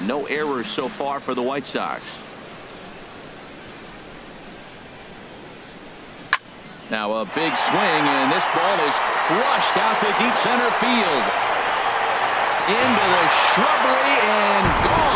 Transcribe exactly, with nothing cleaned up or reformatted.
And no errors so far for the White Sox. Now a big swing, and this ball is crushed out to deep center field. Into the shrubbery and gone.